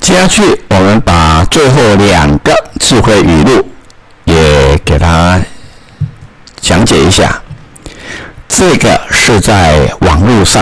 接下去我们把最后2个智慧语录也给它讲解一下。这个是在网络上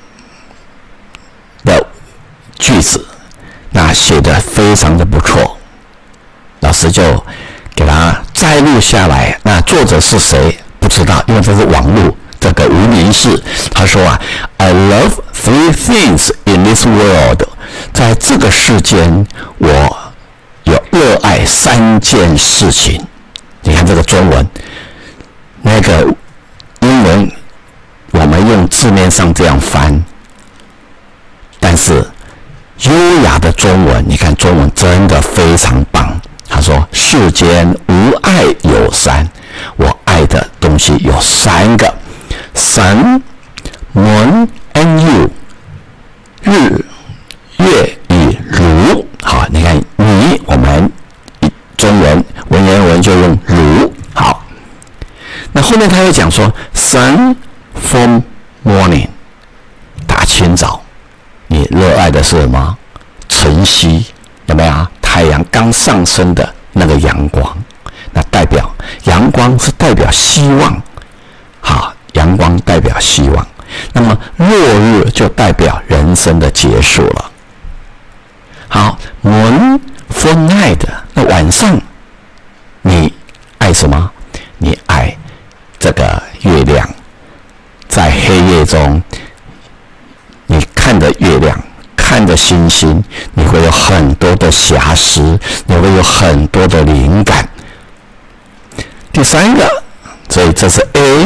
的句子，那写得非常的不错，老师就给它摘录下来。那作者是谁不知道，因为这是网络这个无名氏。他说啊 ，I love 3 things in this world。在这个世间，我有热爱3件事情。你看这个中文，那个英文我们用字面上这样翻，但是优雅的中文，你看中文真的非常棒。他说：“世间无爱有3，我爱的东西有3个 ：sun, moon and you， 日、月与如。好，你看你，我们中文文言文就用如。好，那后面他又讲说 ，sun from morning， 大清早，你热爱的是什么？晨曦，有没有啊？太阳刚上升的那个阳光，那代表阳光是代表希望，好，阳光代表希望。那么落日就代表人生的结束了。好 ，moon for night， 那晚上你爱什么？你爱这个月亮，在黑夜中，你看着月亮。看着星星，你会有很多的遐思，你会有很多的灵感。第3个，所以这是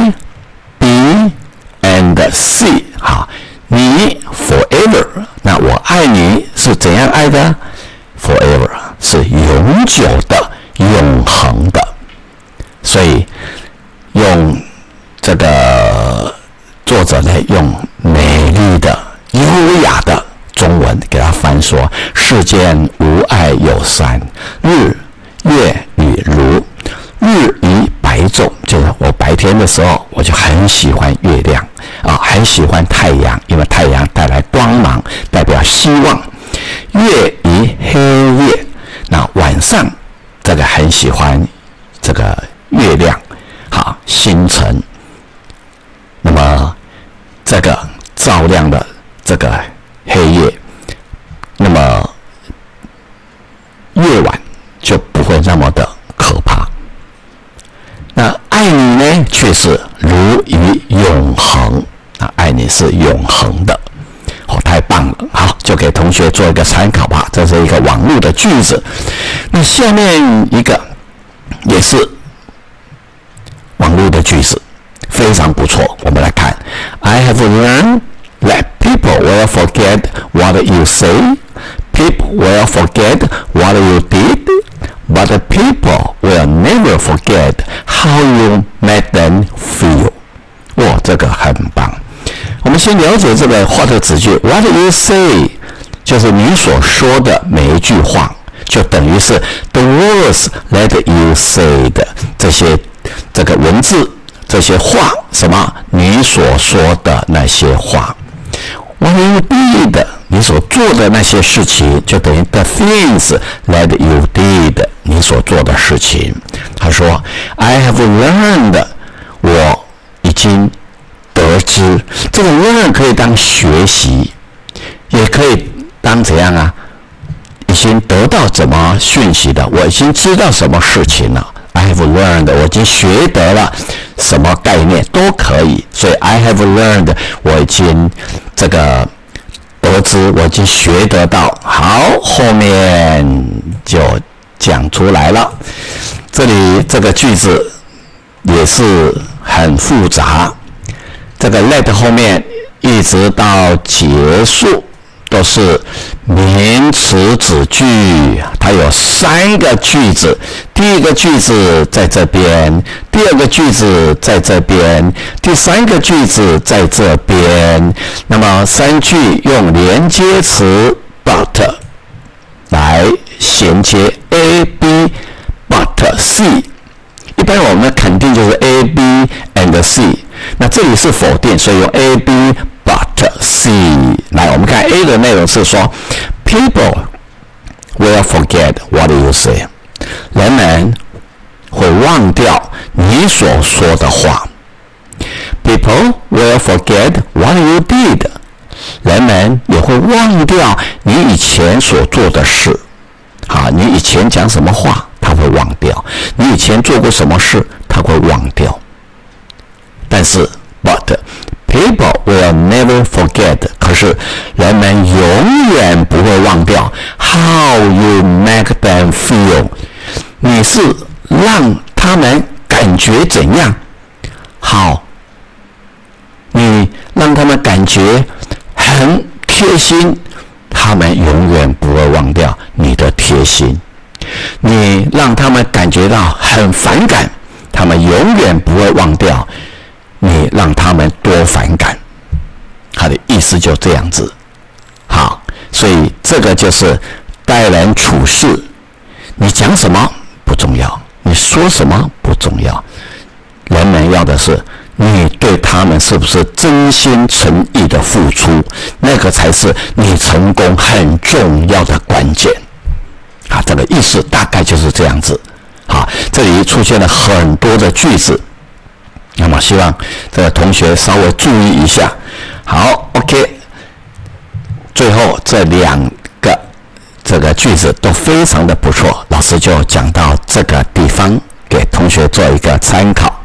A、B and C。好，你 forever， 那我爱你是怎样爱的 ？forever 是永久的、永恒的。所以用这个作者呢，用美丽的、优雅的。中文给他翻说：世间无爱有3，日、月与如。日以白昼，就是我白天的时候，我就很喜欢月亮啊，很喜欢太阳，因为太阳带来光芒，代表希望。月以黑夜，那晚上这个很喜欢这个月亮，好，星辰。那么这个照亮的这个。黑夜，那么夜晚就不会那么的可怕。那爱你呢，却是如于永恒。那爱你是永恒的，哦，太棒了！好，就给同学做一个参考吧。这是一个网络的句子。那下面一个也是网络的句子，非常不错。我们来看 ，I have learned。That people will forget what you say, people will forget what you did, but the people will never forget how you made them feel. 哇，这个很棒。我们先了解这个话的子句 ，What you say 就是你所说的每一句话，就等于是 the words that you say 的这个文字，这些话，什么？你所说的那些话。What you did， 你所做的那些事情，就等于 the things that you did， 你所做的事情。他说 ，I have learned， 我已经得知。这个 learn 可以当学习，也可以当怎样啊？已经得到什么讯息的？我已经知道什么事情了。I have learned， 我已经学得了什么概念都可以，所以 I have learned， 我已经这个得知，我已经学得到。好，后面就讲出来了。这里这个句子也是很复杂，这个 let 后面一直到结束都是名词子句，它有3个句子。第一个句子在这边，第2个句子在这边，第3个句子在这边。那么3句用连接词 but 来衔接 A、B but C。一般我们肯定就是 A、B and C。那这里是否定，所以用 A、B but C。来，我们看 A 的内容是说 people will forget what you say. 人们会忘掉你所说的话。People will forget what you did. 人们也会忘掉你以前所做的事。好，你以前讲什么话，他会忘掉；你以前做过什么事，他会忘掉。但是 ，but people will never forget. 可是人们永远不会忘掉 how you make them feel. 你是让他们感觉怎样？好，你让他们感觉很贴心，他们永远不会忘掉你的贴心。你让他们感觉到很反感，他们永远不会忘掉你让他们多反感。他的意思就这样子。好，所以这个就是待人处事，你讲什么不重要，你说什么不重要，人们要的是你对他们是不是真心诚意的付出，那个才是你成功很重要的关键。啊，这个意思大概就是这样子。好，这里出现了很多的句子，那么希望这个同学稍微注意一下。好 ，OK， 最后这2个这个句子都非常的不错，老师就讲到这个地方，给同学做一个参考。